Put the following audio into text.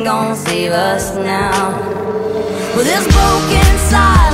ain't gonna save us now. Well, this broken silence